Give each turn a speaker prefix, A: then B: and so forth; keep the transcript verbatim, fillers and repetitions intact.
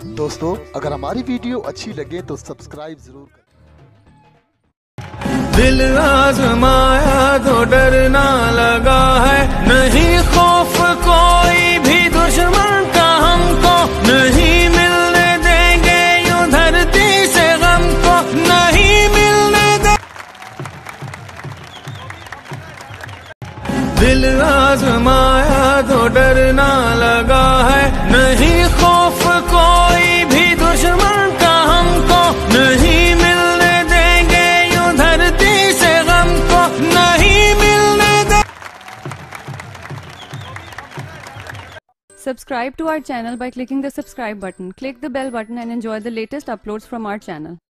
A: दोस्तों, अगर हमारी वीडियो अच्छी लगे तो सब्सक्राइब जरूर करें।
B: दिल आजमाया तो डरना लगा है, नहीं खौफ कोई भी दुश्मन का हमको, नहीं मिलने देंगे यूं धरती से गम को, नहीं मिलने दे। दिल आजमाया तो डरना लगा है, नहीं खौफ कोई भी दुश्मन का हमको, नहीं मिलने देंगे यूं धरती से गम को, नहीं मिलने दे।
C: Subscribe to our channel by clicking the subscribe button. Click the bell button and enjoy the latest uploads from our channel.